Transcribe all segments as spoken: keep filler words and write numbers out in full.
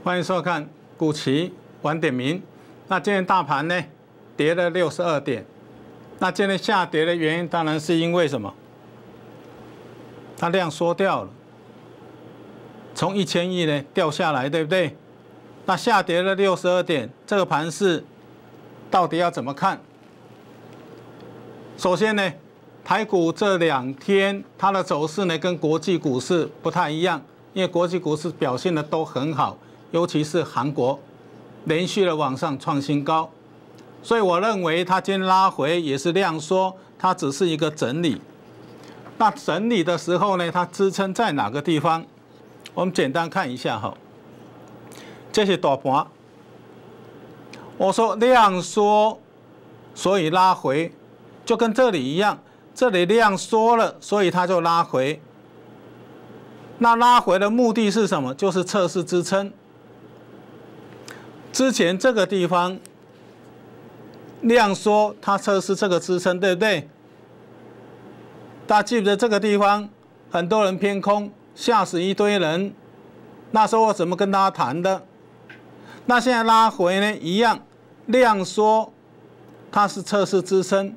欢迎收看股期晚点名。那今天大盘呢跌了六十二点，那今天下跌的原因当然是因为什么？它量缩掉了，从一千亿呢掉下来，对不对？那下跌了六十二点，这个盘势到底要怎么看？首先呢，台股这两天它的走势呢跟国际股市不太一样，因为国际股市表现的都很好，尤其是韩国连续的往上创新高，所以我认为它今天拉回也是量缩，它只是一个整理。那整理的时候呢，它支撑在哪个地方？我们简单看一下哈，这是大盘。我说量缩，所以拉回，就跟这里一样，这里量缩了，所以它就拉回。那拉回的目的是什么？就是测试支撑。之前这个地方量缩，它测试这个支撑，对不对？大家记不记得这个地方很多人偏空，吓死一堆人。那时候我怎么跟大家谈的？那现在拉回呢，一样量缩，它是测试支撑，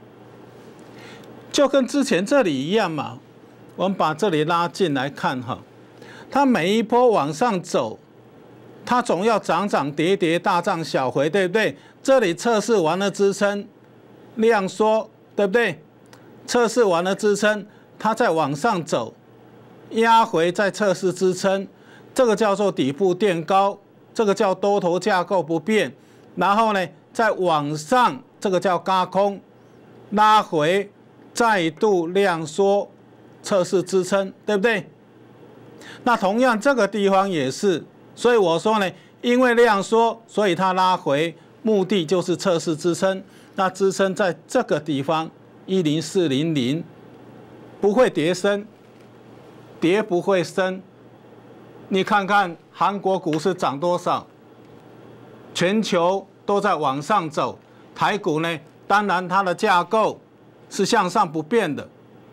就跟之前这里一样嘛。我们把这里拉进来看哈，它每一波往上走，它总要涨涨跌跌，大涨小回，对不对？这里测试完了支撑，量缩，对不对？测试完了支撑，它再往上走，压回再测试支撑，这个叫做底部垫高，这个叫多头架构不变。然后呢，再往上，这个叫軋空，拉回，再度量缩，测试支撑，对不对？那同样这个地方也是，所以我说呢，因为量缩，所以它拉回，目的就是测试支撑。那支撑在这个地方一零四零零，不会跌深，跌不会深。你看看韩国股市涨多少，全球都在往上走，台股呢，当然它的架构是向上不变的，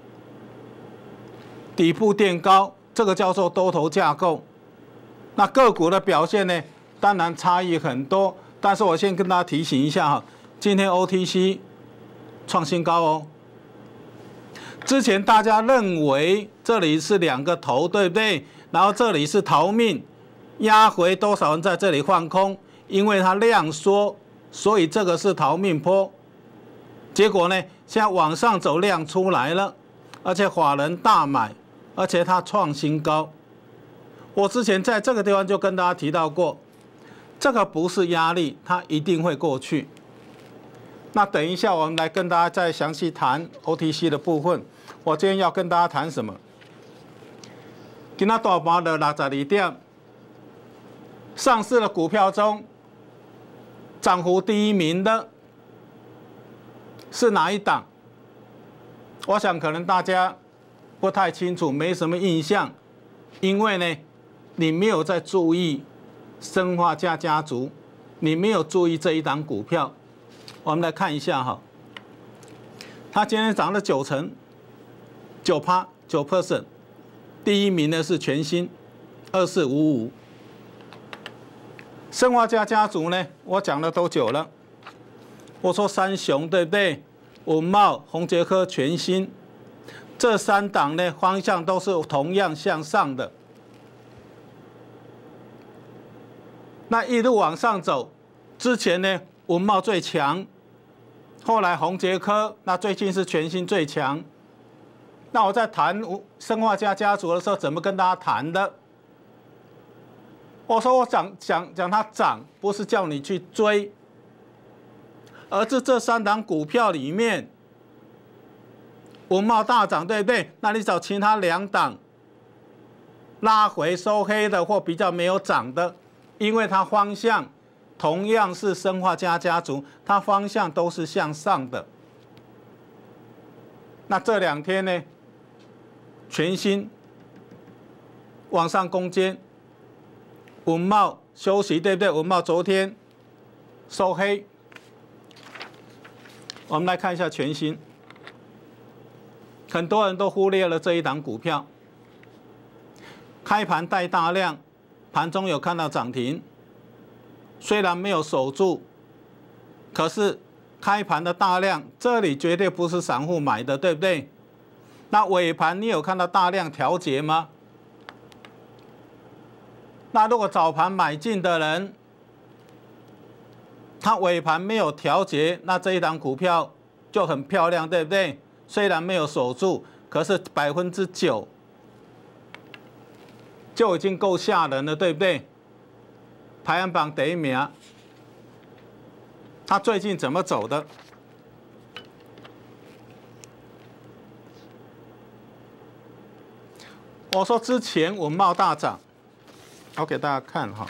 底部垫高，这个叫做多头架构。那个股的表现呢，当然差异很多，但是我先跟大家提醒一下哈，今天 O T C 创新高哦。之前大家认为这里是两个头，对不对？然后这里是逃命，压回多少人在这里放空，因为它量缩，所以这个是逃命波。结果呢，现在往上走量出来了，而且法人大买，而且它创新高。我之前在这个地方就跟大家提到过，这个不是压力，它一定会过去。那等一下我们来跟大家再详细谈 O T C 的部分。我今天要跟大家谈什么？今天大盘的六十二点，上市的股票中，涨幅第一名的是哪一档？我想可能大家不太清楚，没什么印象，因为呢，你没有在注意生化家家族，你没有注意这一档股票。我们来看一下哈，它今天涨了九成，九趴九 percent， 第一名呢是全新二四五五。生化家家族呢，我讲了多久了？我说三雄对不对？文茂、宏捷科、全新，这三档呢方向都是同样向上的。那一路往上走，之前呢文茂最强。后来宏捷科，那最近是全新最强。那我在谈生化家家族的时候，怎么跟大家谈的？我说我讲讲讲它涨，不是叫你去追，而是这三档股票里面，文茂大涨，对不对？那你找其他两档拉回收黑的或比较没有涨的，因为它方向。同样是生化家家族，它方向都是向上的。那这两天呢，全新往上攻坚，文茂休息，对不对？文茂昨天收黑。我们来看一下全新，很多人都忽略了这一档股票，开盘带大量。 盘中有看到涨停，虽然没有守住，可是开盘的大量，这里绝对不是散户买的，对不对？那尾盘你有看到大量调节吗？那如果早盘买进的人，它尾盘没有调节，那这一档股票就很漂亮，对不对？虽然没有守住，可是百分之九就已经够吓人了，对不对？排行榜第一名，它最近怎么走的？我说之前文茂大涨，我给大家看哈。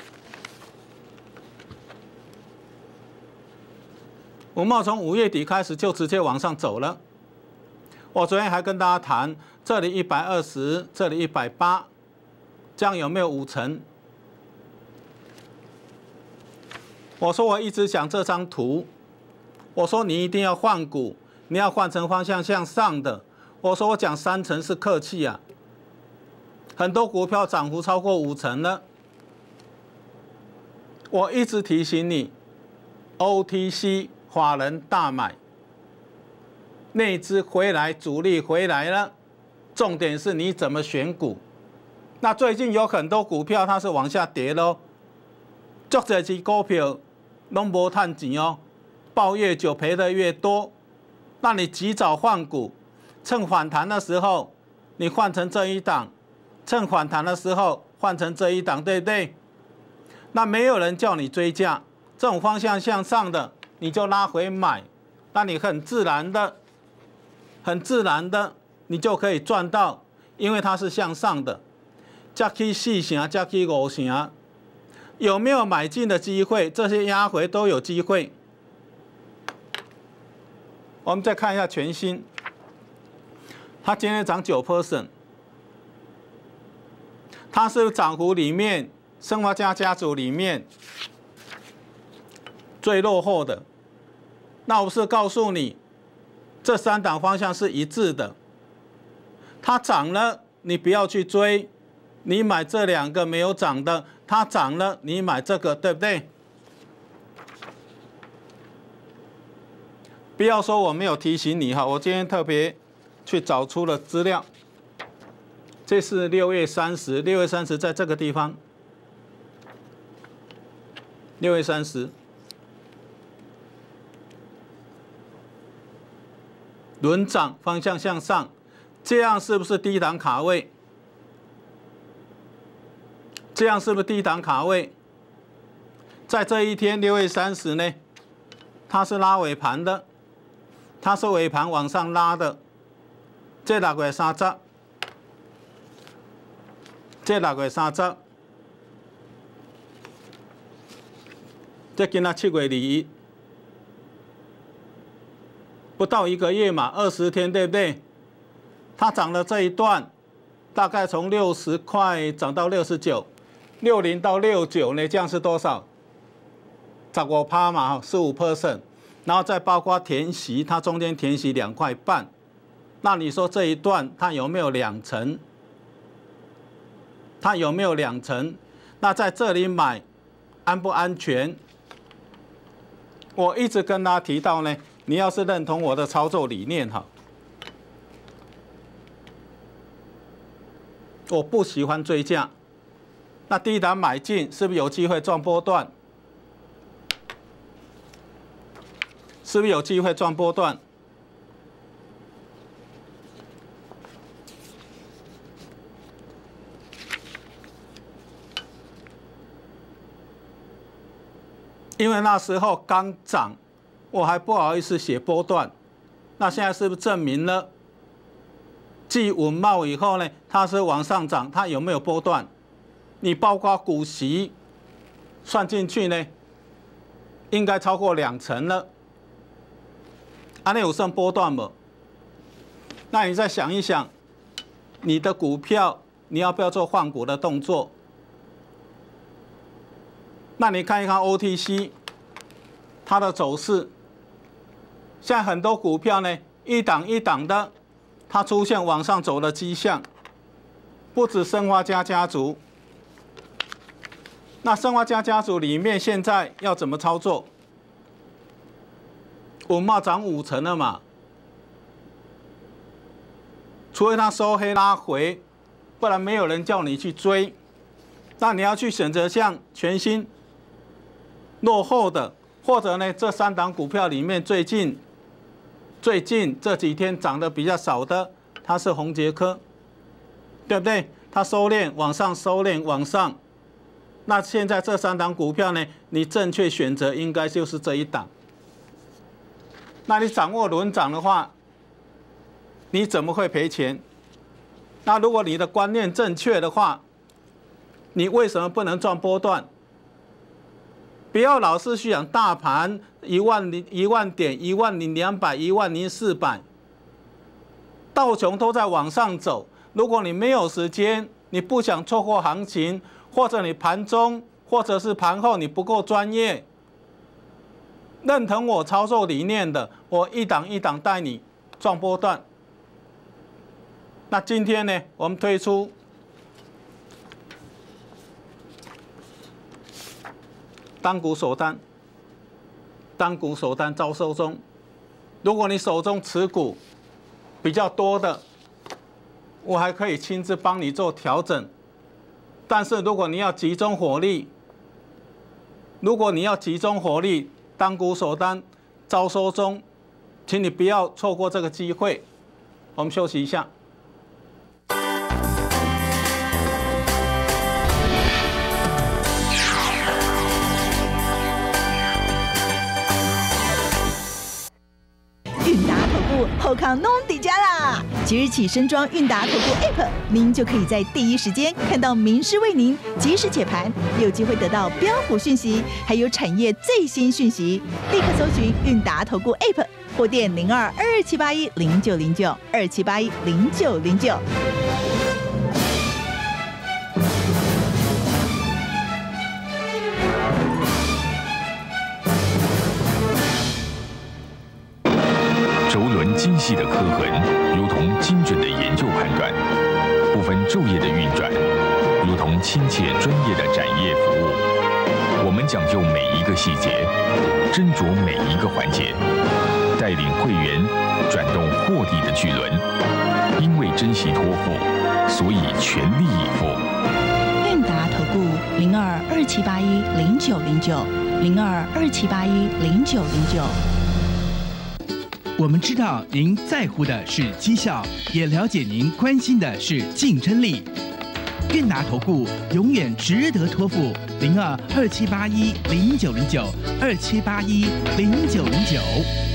文茂从五月底开始就直接往上走了。我昨天还跟大家谈，这里一百二十，这里一百八，这样有没有五成？我说我一直讲这张图，我说你一定要换股，你要换成方向向上的。我说我讲三成是客气啊。很多股票涨幅超过五成了，我一直提醒你 ，O T C 法人大买，内资回来，主力回来了，重点是你怎么选股。那最近有很多股票它是往下跌咯，足这支股票拢无赚钱哦，抱越久赔的越多。那你及早换股，趁反弹的时候，你换成这一档。趁反弹的时候换成这一档，对不对？那没有人叫你追价，这种方向向上的你就拉回买，那你很自然的、很自然的你就可以赚到，因为它是向上的。加去四成，加去五成，有没有买进的机会？这些压回都有机会。我们再看一下全新，它今天涨九 percent。它是涨幅里面，生华家家族里面最落后的。那我是告诉你，这三档方向是一致的。它涨了，你不要去追，你买这两个没有涨的；它涨了，你买这个，对不对？不要说我没有提醒你哈，我今天特别去找出了资料。这是六月三十，六月三十在这个地方。六月三十，轮涨方向向上，这样是不是低档卡位？这样是不是低档卡位？在这一天六月三十呢，它是拉尾盘的，它是尾盘往上拉的。这六月三十。这六月三十，这今仔七月二一，不到一个月嘛，二十天，对不对？它涨了这一段，大概从六十块涨到六十九，六零到六九呢，这样是多少？十五趴嘛，十五 percent， 然后再包括填息，它中间填息两块半，那你说这一段它有没有两成？它有没有两成？那在这里买安不安全？我一直跟大家提到呢，你要是认同我的操作理念哈，我不喜欢追价。那低档买进是不是有机会赚波段？是不是有机会赚波段？因为那时候刚涨，我还不好意思写波段，那现在是不是证明了，继文茂以后呢，它是往上涨，它有没有波段？你包括股息算进去呢，应该超过两成了。安内有剩波段吗？那你再想一想，你的股票你要不要做换股的动作？那你看一看 O T C 它的走势，现在很多股票呢，一档一档的，它出现往上走的迹象，不止生华家家族， 那生华家家族里面现在要怎么操作？文茂涨五成了嘛，除非它收黑拉回，不然没有人叫你去追。那你要去选择像全新落后的，或者呢这三档股票里面最近最近这几天涨得比较少的，它是宏捷科，对不对？它收敛往上，收敛往上。那现在这三档股票呢，你正确选择应该就是这一档。那你掌握轮涨的话，你怎么会赔钱？那如果你的观念正确的话，你为什么不能赚波段？不要老是去想大盘一万零一万点、一万零两百、一万零四百，道琼都在往上走。如果你没有时间，你不想错过行情，或者你盘中或者是盘后你不够专业，认同我操作理念的，我一档一档带你赚波段。那今天呢，我们推出单股首单，单股首单招收中。如果你手中持股比较多的，我还可以亲自帮你做调整。但是如果你要集中火力，如果你要集中火力，单股首单招收中，请你不要错过这个机会。我们休息一下。 韵达投顾后康弄底加啦！即日起升装韵达投顾 App， 您就可以在第一时间看到名师为您及时解盘，有机会得到标股讯息，还有产业最新讯息。立刻搜寻韵达投顾 App， 或电零二二二七八一零九零九二七八一零九零九。 轴轮精细的刻痕，如同精准的研究判断；不分昼夜的运转，如同亲切专业的展业服务。我们讲究每一个细节，斟酌每一个环节，带领会员转动获利的巨轮。因为珍惜托付，所以全力以赴。 韵达投顾零二二七八一零九零九零二二七八一零九零九。 我们知道您在乎的是绩效，也了解您关心的是竞争力。韵达投顾永远值得托付，零二二七八一零九零九二七八一零九零九。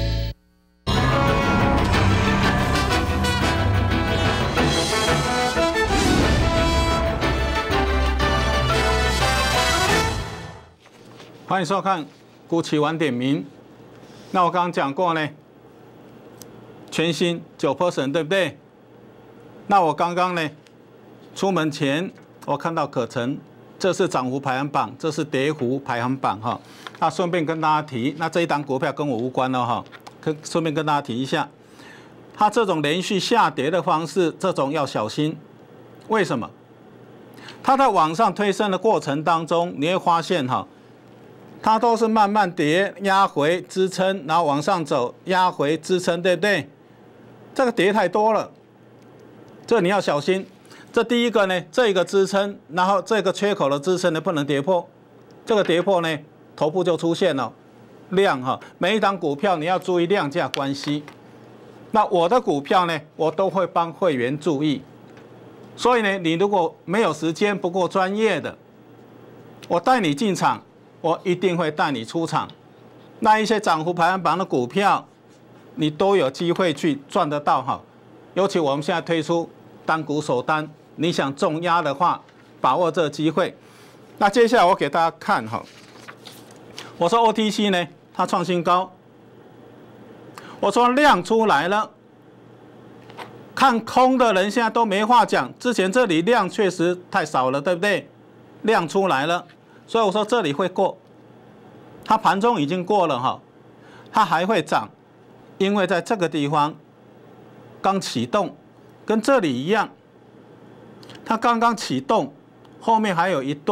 欢迎收看股期晚点名。那我刚刚讲过呢，全新 百分之九 对不对？那我刚刚呢，出门前我看到可成，这是涨幅排行榜，这是跌幅排行榜哈。那顺便跟大家提，那这一档股票跟我无关了哈，跟顺便跟大家提一下，它这种连续下跌的方式，这种要小心。为什么？它在往上推升的过程当中，你会发现哈，它都是慢慢跌，压回支撑，然后往上走，压回支撑，对不对？这个跌太多了，这你要小心。这第一个呢，这个支撑，然后这个缺口的支撑呢不能跌破，这个跌破呢，头部就出现了量哈。每一档股票你要注意量价关系。那我的股票呢，我都会帮会员注意。所以呢，你如果没有时间，不够专业的，我带你进场，我一定会带你出场。那一些涨幅排行榜的股票，你都有机会去赚得到哈。尤其我们现在推出单股首单，你想重压的话，把握这个机会。那接下来我给大家看哈，我说 O T C 呢，它创新高，我说量出来了，看空的人现在都没话讲。之前这里量确实太少了，对不对？量出来了，所以我说这里会过，它盘中已经过了哈，它还会涨。因为在这个地方刚启动，跟这里一样，它刚刚启动，后面还有一段，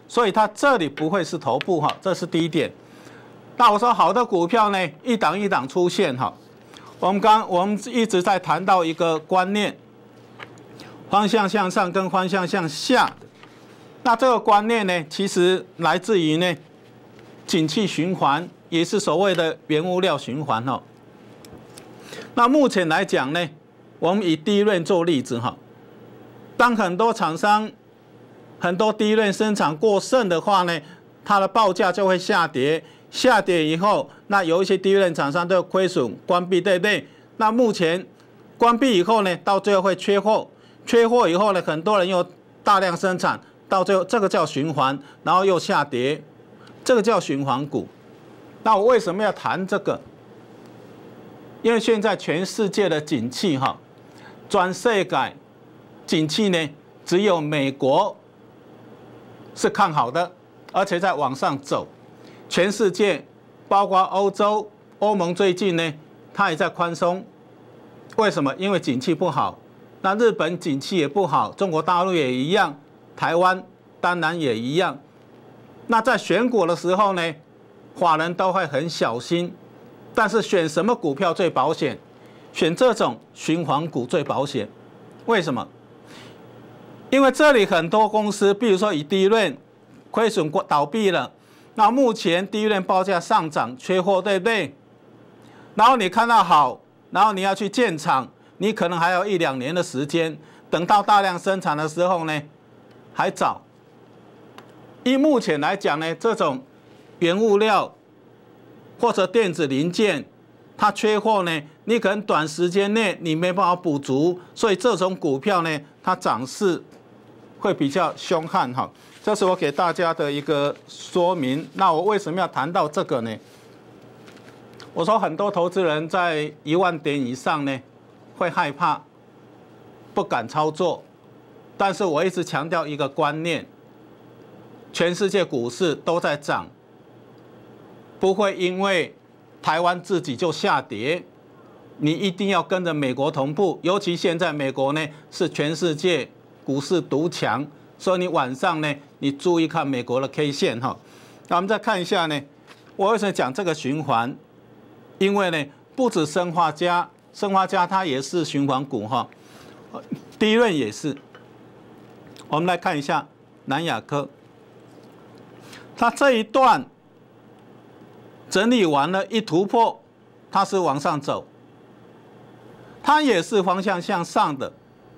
所以它这里不会是头部哈，这是第一点。那我说好的股票呢，一档一档出现哈。我们刚我们一直在谈到一个观念，方向向上跟方向向下。那这个观念呢，其实来自于呢，景气循环，也是所谓的原物料循环哈。那目前来讲呢，我们以第一轮做例子哈，当很多厂商很多第一轮生产过剩的话呢，它的报价就会下跌，下跌以后，那有一些第一轮厂商都亏损关闭，对不对？那目前关闭以后呢，到最后会缺货，缺货以后呢，很多人又大量生产。到最后，这个叫循环，然后又下跌，这个叫循环股。那我为什么要谈这个？因为现在全世界的景气哈，全世界景气呢，只有美国是看好的，而且在往上走。全世界包括欧洲、欧盟最近呢，它也在宽松。为什么？因为景气不好。那日本景气也不好，中国大陆也一样。台湾当然也一样。那在选股的时候呢，法人都会很小心。但是选什么股票最保险？选这种循环股最保险。为什么？因为这里很多公司，比如说以第一轮亏损倒闭了，那目前第一轮报价上涨，缺货，对不对？然后你看到好，然后你要去建厂，你可能还有一两年的时间，等到大量生产的时候呢？还早。以目前来讲呢，这种原物料或者电子零件，它缺货呢，你可能短时间内你没办法补足，所以这种股票呢，它涨势会比较凶悍哈。这是我给大家的一个说明。那我为什么要谈到这个呢？我说很多投资人在一万点以上呢，会害怕，不敢操作。但是我一直强调一个观念，全世界股市都在涨，不会因为台湾自己就下跌，你一定要跟着美国同步。尤其现在美国呢是全世界股市独强，所以你晚上呢你注意看美国的 K 线哈。那我们再看一下呢，我为什么讲这个循环？因为呢不止砷化镓，砷化镓它也是循环股哈，第一轮也是。我们来看一下南亚科，它这一段整理完了，一突破，它是往上走，它也是方向向上的。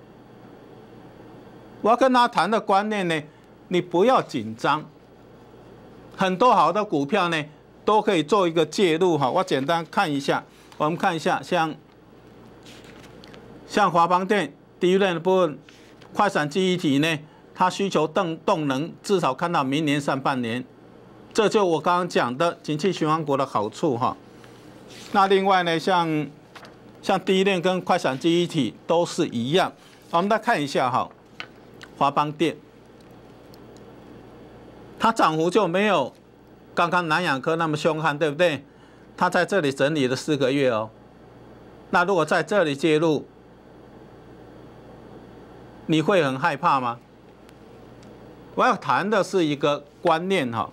我要跟他谈的观念呢，你不要紧张，很多好的股票呢都可以做一个介入哈。我简单看一下，我们看一下，像像华邦电第一轮的部分。快闪记忆体呢，它需求动动能至少看到明年上半年，这就我刚刚讲的景气循环股的好处哈。那另外呢，像像第一链跟快闪记忆体都是一样。我们再看一下哈，华邦电，它涨幅就没有刚刚南亚科那么凶悍，对不对？它在这里整理了四个月哦。那如果在这里介入，你会很害怕吗？我要谈的是一个观念哈，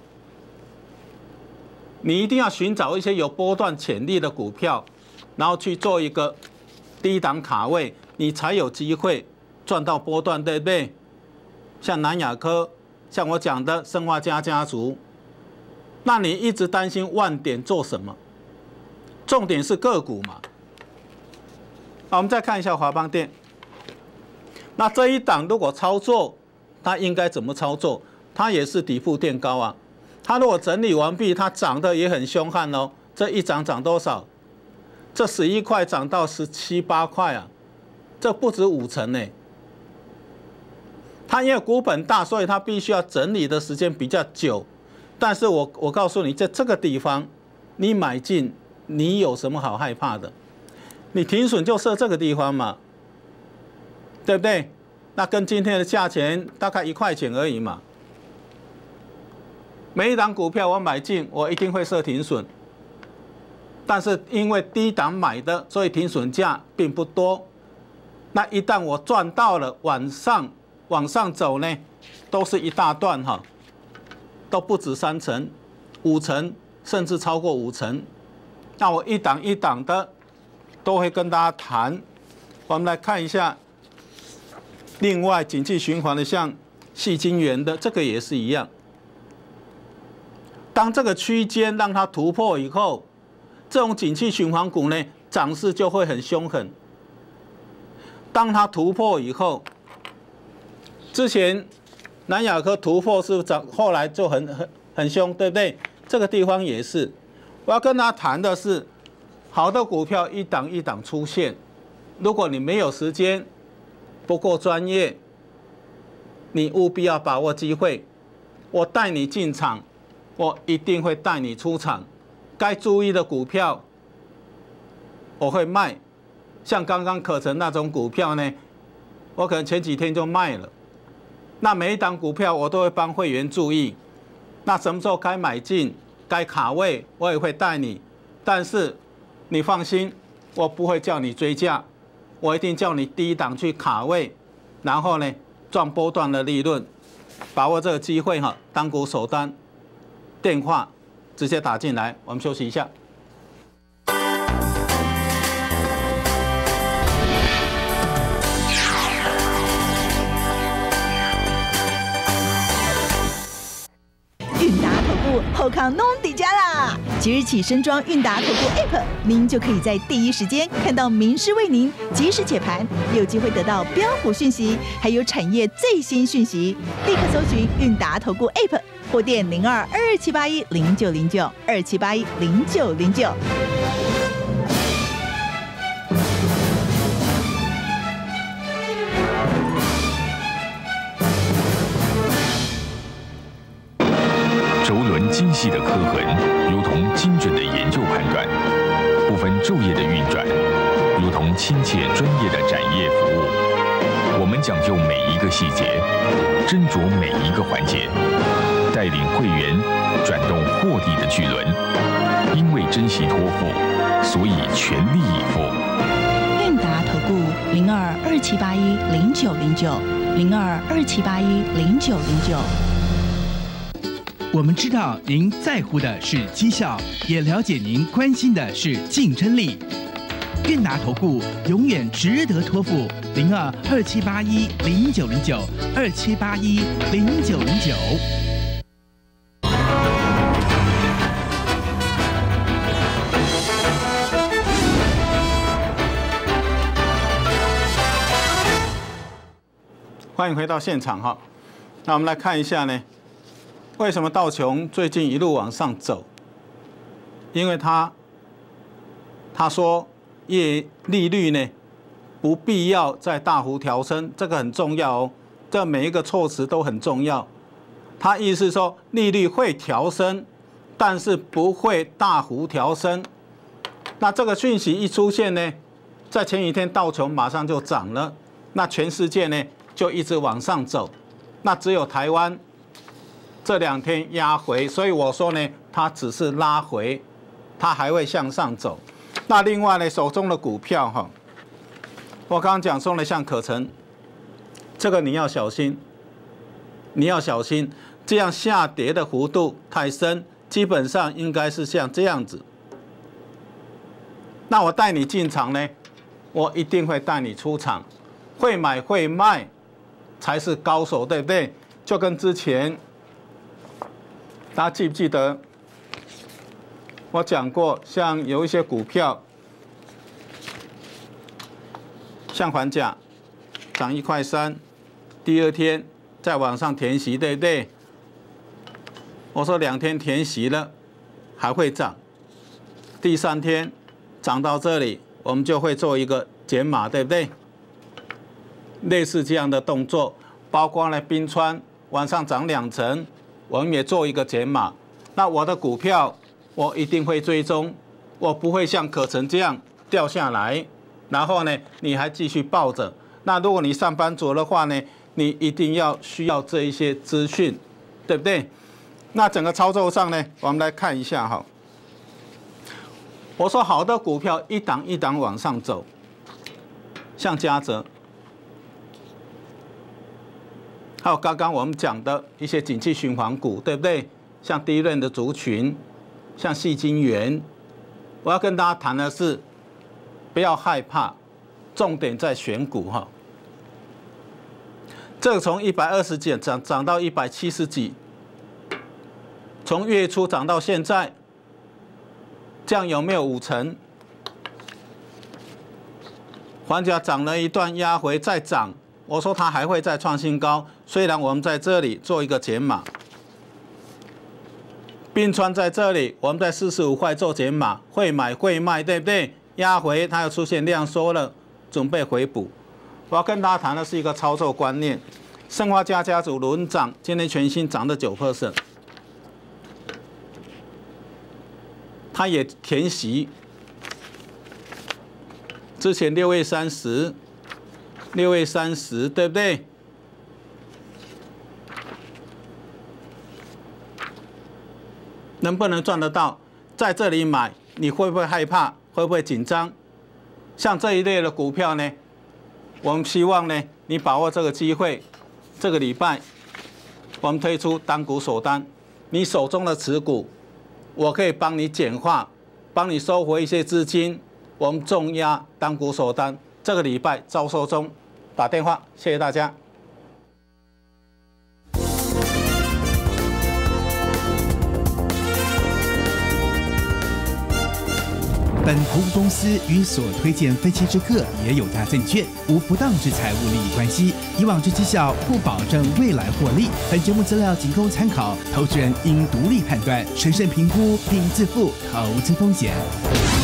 你一定要寻找一些有波段潜力的股票，然后去做一个低档卡位，你才有机会赚到波段，对不对？像南亚科，像我讲的砷化镓家族，那你一直担心万点做什么？重点是个股嘛。好，我们再看一下华邦电。那这一档如果操作，它应该怎么操作？它也是底部垫高啊。它如果整理完毕，它涨得也很凶悍哦。这一涨涨多少？这十一块涨到十七八块啊，这不止五成呢。它因为股本大，所以它必须要整理的时间比较久。但是我我告诉你，在这个地方你买进，你有什么好害怕的？你停损就设这个地方嘛。对不对？那跟今天的价钱大概一块钱而已嘛。每一档股票我买进，我一定会设停损。但是因为低档买的，所以停损价并不多。那一旦我赚到了，晚上往上走呢，都是一大段哈。 都不止三成、五成，甚至超过五成。那我一档一档的都会跟大家谈。我们来看一下，另外景气循环的，像矽晶圆的，这个也是一样。当这个区间让它突破以后，这种景气循环股呢，涨势就会很凶狠。当它突破以后，之前南亚科突破是涨，后来就很很很凶，对不对？这个地方也是。我要跟他谈的是，好的股票一档一档出现，如果你没有时间，不够专业，你务必要把握机会。我带你进场，我一定会带你出场。该注意的股票，我会卖。像刚刚可成那种股票呢，我可能前几天就卖了。那每一档股票我都会帮会员注意，那什么时候该买进、该卡位，我也会带你。但是你放心，我不会叫你追价，我一定叫你低档去卡位，然后呢赚波段的利润，把握这个机会哈，单股首单，电话直接打进来。我们休息一下。 后康弄底加啦！即日起升装韵达投顾 App， 您就可以在第一时间看到名师为您及时解盘，有机会得到标股讯息，还有产业最新讯息。立刻搜寻韵达投顾 App， 或电零二二二七八一零九零九二七八一零九零九。 轴轮精细的刻痕，如同精准的研究判断；不分昼夜的运转，如同亲切专业的展业服务。我们讲究每一个细节，斟酌每一个环节，带领会员转动获利的巨轮。因为珍惜托付，所以全力以赴。 韵达投顾零二二七八一零九零九零二二七八一零九零九。 我们知道您在乎的是绩效，也了解您关心的是竞争力。韵达投顾永远值得托付。零二二七八一零九零九二七八一零九零九。 欢迎回到现场哈。那我们来看一下呢。为什么道琼最近一路往上走？因为他他说业利率呢不必要再大幅调升，这个很重要哦。这每一个措辞都很重要。他意思是说利率会调升，但是不会大幅调升。那这个讯息一出现呢，在前几天道琼马上就涨了，那全世界呢就一直往上走，那只有台湾这两天压回，所以我说呢，它只是拉回，它还会向上走。那另外呢，手中的股票哈，我刚刚讲说呢，像可成，这个你要小心，你要小心，这样下跌的幅度太深，基本上应该是像这样子。那我带你进场呢，我一定会带你出场，会买会卖才是高手，对不对？就跟之前。大家记不记得我讲过，像有一些股票，像环甲涨一块三，第二天再往上填息，对不对？我说两天填息了，还会涨。第三天涨到这里，我们就会做一个减码，对不对？类似这样的动作，包括了冰川晚上涨两成。我们也做一个减码，那我的股票我一定会追踪，我不会像可成这样掉下来，然后呢你还继续抱着。那如果你上班族的话呢，你一定要需要这一些资讯，对不对？那整个操作上呢，我们来看一下哈。我说好的股票一档一档往上走，像嘉泽。还有刚刚我们讲的一些景气循环股，对不对？ 像低润的族群，像矽晶圆。我要跟大家谈的是，不要害怕，重点在选股哈。这个从一百二十几涨涨到一百七十几，从月初涨到现在，这样有没有五成？环甲涨了一段，压回再涨，我说它还会再创新高。虽然我们在这里做一个减码，并川在这里，我们在四十五块做减码，会买会卖，对不对？压回它又出现量缩了，准备回补。我要跟大家谈的是一个操作观念。盛华家家族轮涨，今天全新涨了九 percent， 它也填息。之前六月三十，六月三十，对不对？能不能赚得到？在这里买，你会不会害怕？会不会紧张？像这一类的股票呢，我们希望呢，你把握这个机会。这个礼拜，我们推出单股锁单，你手中的持股，我可以帮你简化，帮你收回一些资金。我们重压单股锁单，这个礼拜招收中，打电话，谢谢大家。 本投顾公司与所推荐分期之客也有大证券，无不当之财务利益关系。以往之绩效不保证未来获利。本节目资料仅供参考，投资人应独立判断、审慎评估并自负投资风险。